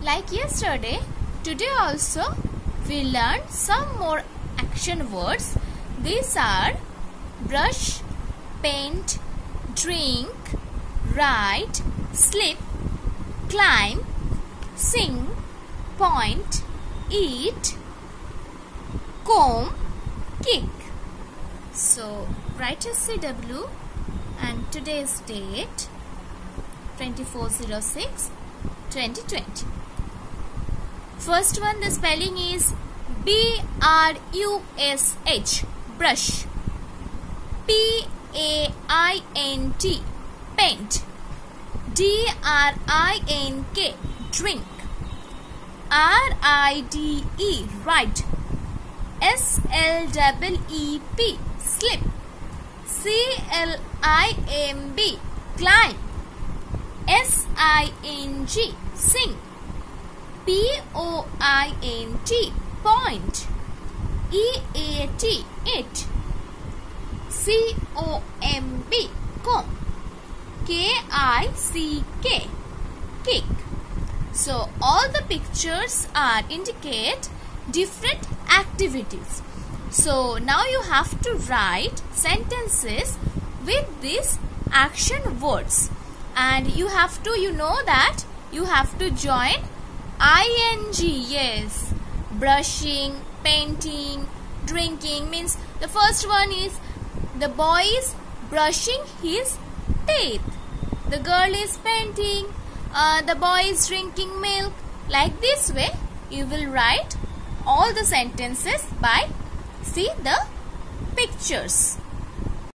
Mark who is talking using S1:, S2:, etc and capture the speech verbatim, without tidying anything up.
S1: Like yesterday, today also we learned some more action words. These are brush, paint, drink, ride, slip, climb, sing, point, eat, comb, kick. So write S C W and today's date twenty-four oh six twenty twenty. First one, the spelling is B R U S H, brush. P A I N T, paint. D R I N K, drink. R I D E, ride. S L E E P, slip. C L I M B, climb. S I N G, sing. P O I N T, point. E A T, eat. C O M B, comb. K I C K, kick. So all the pictures are indicate different activities. So now you have to write sentences with these action words, and you have to, you know that you have to join ing. Yes, brushing, painting, drinking means the first one is the boy is brushing his teeth, the girl is painting, uh, the boy is drinking milk. Like this way you will write all the sentences by see the pictures.